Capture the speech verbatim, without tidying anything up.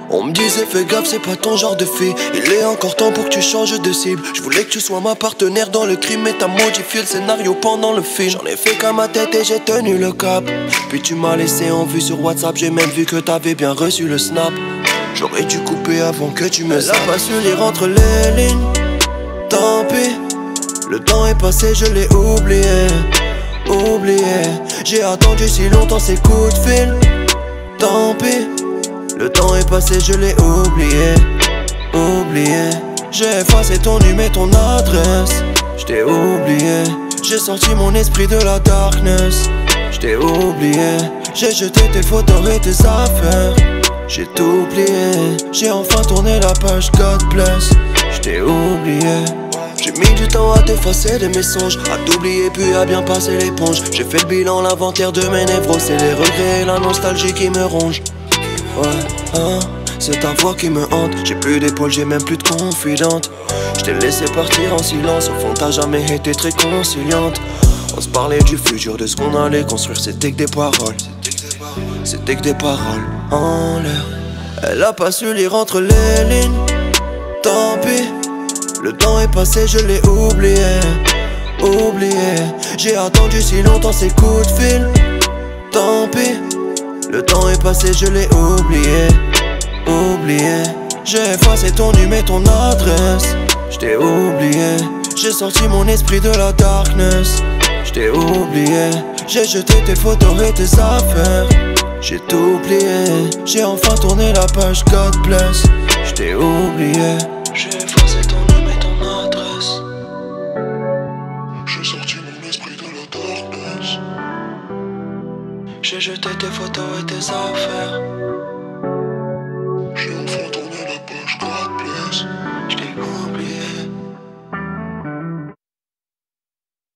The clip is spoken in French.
On me disait fais gaffe, c'est pas ton genre de fille. Il est encore temps pour que tu changes de cible. Je voulais que tu sois ma partenaire dans le crime, mais t'as modifié le scénario pendant le film. J'en ai fait qu'à ma tête et j'ai tenu le cap. Puis tu m'as laissé en vue sur WhatsApp. J'ai même vu que t'avais bien reçu le snap. J'aurais dû couper avant que tu me zappes. Elle a pas su lire entre les lignes. Tant pis, le temps est passé, je l'ai oublié. Oublié, j'ai attendu si longtemps ces coups de fil. Tant pis, le temps est passé, je l'ai oublié. Oublié, j'ai effacé ton numéro et ton adresse. J't'ai oublié, j'ai sorti mon esprit de la darkness. J't'ai oublié, j'ai jeté tes photos et tes affaires. J'ai tout oublié, j'ai enfin tourné la page, God bless. J't'ai oublié. J'ai mis du temps à t'effacer des messages, à t'oublier puis à bien passer l'éponge. J'ai fait le bilan, l'inventaire de mes névros. C'est les regrets et la nostalgie qui me rongent. Ouais, hein, c'est ta voix qui me hante. J'ai plus d'épaule, j'ai même plus de confidente. Je t'ai laissé partir en silence, au fond t'as jamais été très conciliante. On se parlait du futur, de ce qu'on allait construire, c'était que des paroles. C'était que des paroles en l'air. Elle a pas su lire entre les lignes. Tant pis, le temps est passé, je l'ai oublié. Oublié, j'ai attendu si longtemps ces coups de fil. Tant pis, le temps est passé, je l'ai oublié. Oublié, j'ai effacé ton numéro et ton adresse. J't'ai oublié, j'ai sorti mon esprit de la darkness. J't'ai oublié, j'ai jeté tes photos et tes affaires. J'ai tout oublié, j'ai enfin tourné la page, God bless. J't'ai oublié, j'ai effacé ton numéro et ton adresse. J'ai sorti mon esprit de la darkness. J'ai jeté tes photos et tes affaires.